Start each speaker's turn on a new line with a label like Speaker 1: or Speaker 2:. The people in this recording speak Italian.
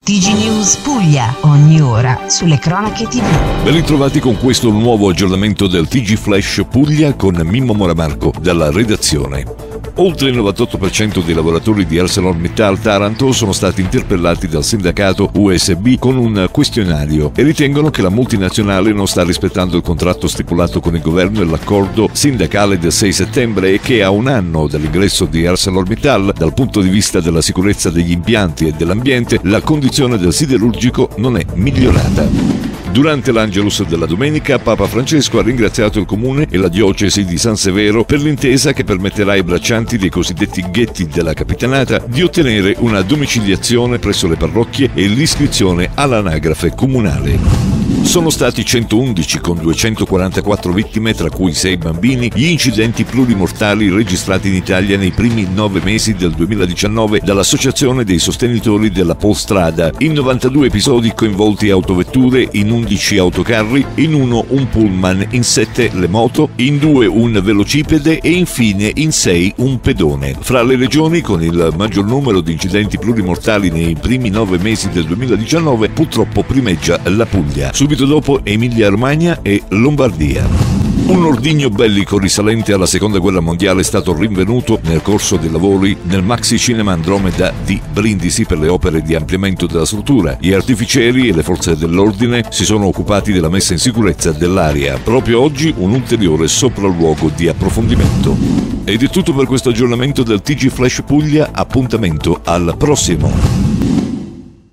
Speaker 1: TG News Puglia, ogni ora sulle cronache TV.
Speaker 2: Ben ritrovati con questo nuovo aggiornamento del TG Flash Puglia con Mimmo Moramarco dalla redazione. Oltre il 98% dei lavoratori di ArcelorMittal Taranto sono stati interpellati dal sindacato USB con un questionario e ritengono che la multinazionale non sta rispettando il contratto stipulato con il governo e l'accordo sindacale del 6 settembre e che a un anno dall'ingresso di ArcelorMittal, dal punto di vista della sicurezza degli impianti e dell'ambiente, la condizione del siderurgico non è migliorata. Durante l'Angelus della domenica, Papa Francesco ha ringraziato il comune e la diocesi di San Severo per l'intesa che permetterà ai braccianti dei cosiddetti ghetti della capitanata di ottenere una domiciliazione presso le parrocchie e l'iscrizione all'anagrafe comunale. Sono stati 111 con 244 vittime, tra cui 6 bambini, gli incidenti plurimortali registrati in Italia nei primi 9 mesi del 2019 dall'Associazione dei Sostenitori della Polstrada. In 92 episodi coinvolti autovetture, in 11 autocarri, in uno un pullman, in 7 le moto, in 2 un velocipede e infine in 6 un pedone. Fra le regioni con il maggior numero di incidenti plurimortali nei primi 9 mesi del 2019 purtroppo primeggia la Puglia. Subito dopo Emilia-Romagna e Lombardia. Un ordigno bellico risalente alla Seconda Guerra Mondiale è stato rinvenuto nel corso dei lavori nel Maxi Cinema Andromeda di Brindisi per le opere di ampliamento della struttura. Gli artificieri e le forze dell'ordine si sono occupati della messa in sicurezza dell'area. Proprio oggi un ulteriore sopralluogo di approfondimento. Ed è tutto per questo aggiornamento del TG Flash Puglia, appuntamento al prossimo.